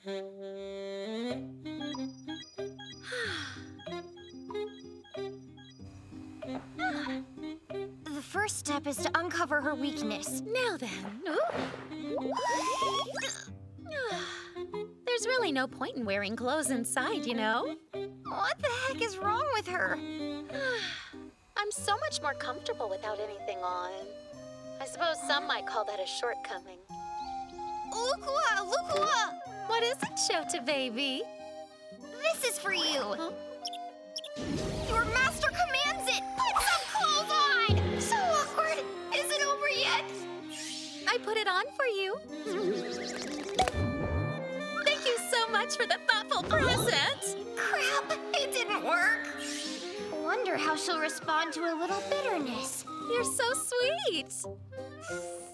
The first step is to uncover her weakness. Now then. There's really no point in wearing clothes inside, you know? What the heck is wrong with her? I'm so much more comfortable without anything on. I suppose some might call that a shortcoming. Lucoa! Lucoa! What is it, Shouta baby? This is for you. Huh? Your master commands it! Put some clothes on! So awkward! Is it over yet? I put it on for you. Thank you so much for the thoughtful present. Crap! It didn't work. Wonder how she'll respond to a little bitterness. You're so sweet.